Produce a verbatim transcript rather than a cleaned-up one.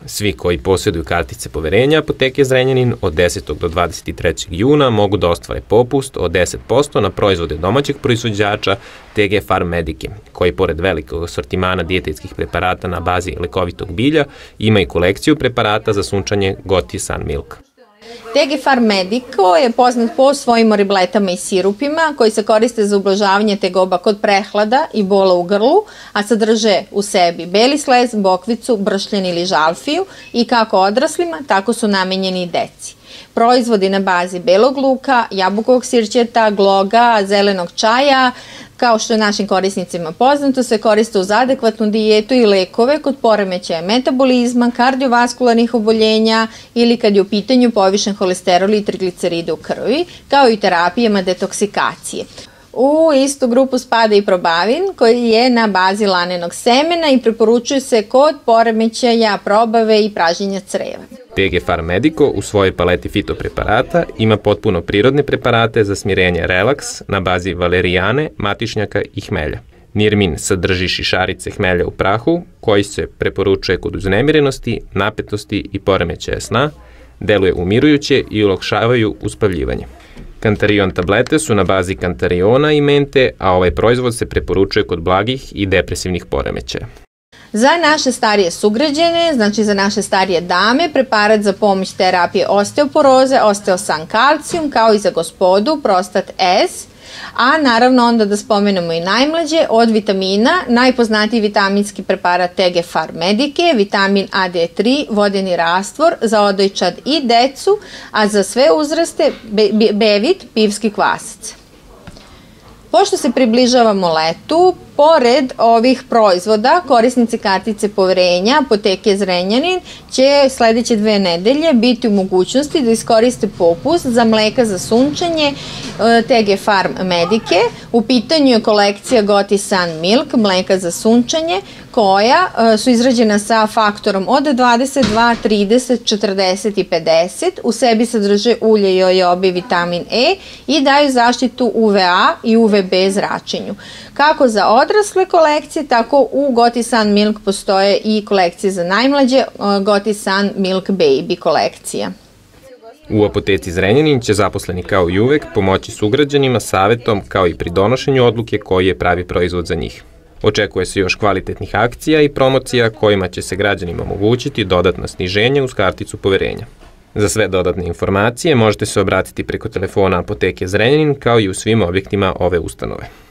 Svi koji posjeduju kartice poverenja Apoteke Zrenjanin od desetog do dvadeset trećeg juna mogu da ostvare popust od deset posto na proizvode domaćeg proizvođača T G Farm Medike, koji pored velikog asortimana dijetetskih preparata na bazi lekovitog bilja ima i kolekciju preparata za sunčanje Goti Sun Milk. T G Farm Medico je poznat po svojim oribletama i sirupima koji se koriste za ublažavanje tegoba kod prehlada i bola u grlu, a sadrže u sebi beli slez, bokvicu, bršljen ili žalfiju i kako odraslima, tako su namenjeni i deci. Proizvodi na bazi belog luka, jabukovog sirćeta, gloga, zelenog čaja, kao što je našim korisnicima poznato, se koriste uz adekvatnu dijetu i lekove kod poremećaja metabolizma, kardiovaskularnih oboljenja ili kad je u pitanju povišen holesterol i trigliceride u krvi, kao i terapijama detoksikacije. U istu grupu spada i probavin koji je na bazi lanenog semena i preporučuje se kod poremećaja probave i pražnjenja creva. T G Farm Medico u svojoj paleti fitopreparata ima potpuno prirodne preparate za smirenje relaks na bazi valerijane, matišnjaka i hmelja. Nirmin sadrži šišarice hmelja u prahu koji se preporučuje kod uznemirenosti, napetosti i poremećaja sna, deluje umirujuće i olakšavaju uspavljivanje. Kantarion tablete su na bazi kantariona i mente, a ovaj proizvod se preporučuje kod blagih i depresivnih poremećaja. Za naše starije sugrađane, znači za naše starije dame, preparat za pomoć terapije osteoporoze, osteosan kalcijum, kao i za gospodu, prostat S, a naravno onda da spomenemo i najmlađe, od vitamina, najpoznatiji vitaminski preparat T G Farm Medike, vitamin A D tri, vodeni rastvor za odojčad i decu, a za sve uzraste Bevit, pivski kvasac. Pošto se približavamo letu, pored ovih proizvoda, korisnici kartice poverenja Apoteke Zrenjanin će sledeće dve nedelje biti u mogućnosti da iskoriste popust za mleka za sunčanje T G Farm Medike. U pitanju je kolekcija Goti Sun Milk, mleka za sunčanje, koja su izrađena sa faktorom od dvadeset dva, trideset, četrdeset i pedeset. U sebi sadrže ulje jojobe i vitamin E i daju zaštitu U V A i U V B zračenju. Kako za odrasle kolekcije, tako u Goti Sun Milk postoje i kolekcije za najmlađe, Goti Sun Milk Baby kolekcija. U Apoteci Zrenjanin će zaposleni kao i uvek pomoći sugrađanima savetom kao i pri donošenju odluke koji je pravi proizvod za njih. Očekuje se još kvalitetnih akcija i promocija kojima će se građanima omogućiti dodatna sniženja uz karticu poverenja. Za sve dodatne informacije možete se obratiti preko telefona Apoteke Zrenjanin kao i u svim objektima ove ustanove.